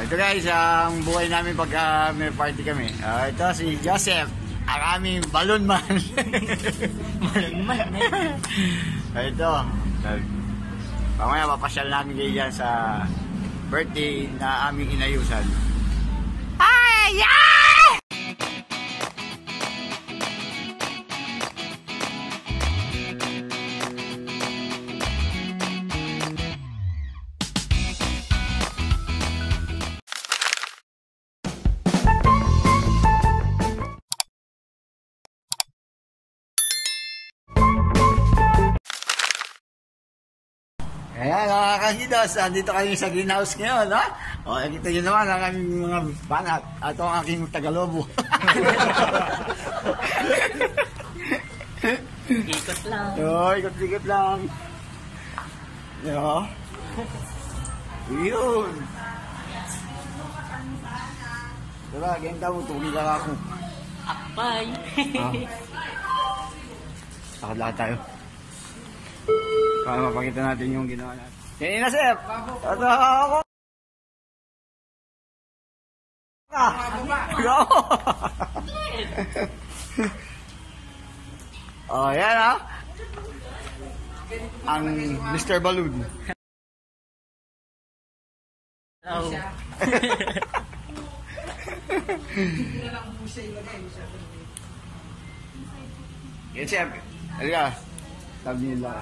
Ito guys, ang buhay namin pag may party kami. Ito si Joseph, ang aming balloon man. Balloon man. Ito. Pamaya papasyal namin kayo dyan sa birthday na aming inayusan. Ay! Yeah! Ayan, mga kasidos, andito kami sa greenhouse ngayon, ha? O, nakita nyo naman ang aming mga banat at ang aking tagalobo. Ikot lang. O, ikot-ikot lang. Yo. Yun. Diba, ganyan daw, tuloy lang ako. Akpay. Lakad-lakad tayo. Para mapakita natin yung ginawa natin. Kanina, Sep! Ito ako! Go! Oh, yan ha! Ang Mr. Balloon. Hello. Yan, Sep! Halika! Sabi nila.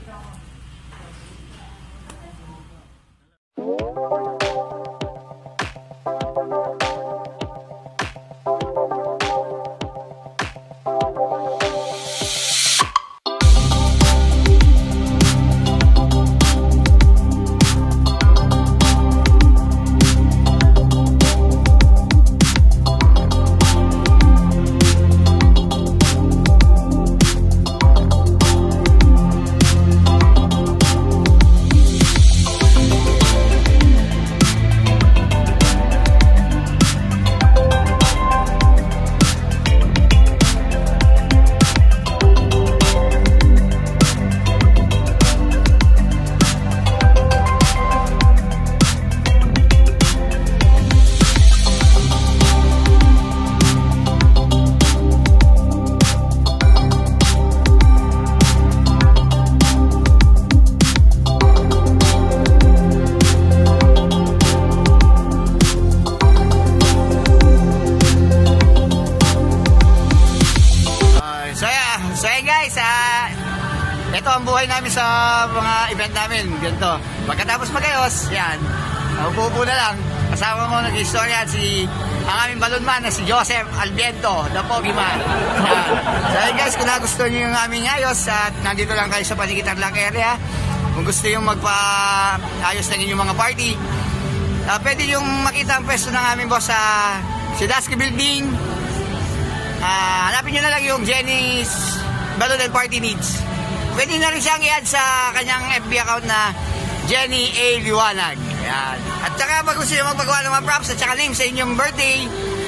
Ito ang buhay namin sa mga event namin. Ganito. Pagkatapos magayos, yan. Upo-upo na lang. Kasama mo nag-istorya ang aming balloon man na si Joseph Albiento, the Pogiman. So guys, kung nagustuhan nyo yung aming ayos at nandito lang kayo sa Panikitan Lang area, kung gusto yung magpa-ayos ng inyong mga party, pwede yung makita ang pwesto ng aming boss sa Sidaski Building. Hanapin nyo na lang yung Jenny's Balloon and Party Needs. Pwede na rin siyang i-add sa kanyang FB account na Jenny A. Liwanag. Ayan. At saka pag gusto nyo magpagawa ng mga props at saka name sa inyong birthday,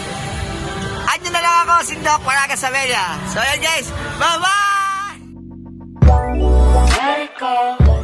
add nyo na lang ako, Sindok Paragas Savelia. So ayan guys, bye-bye!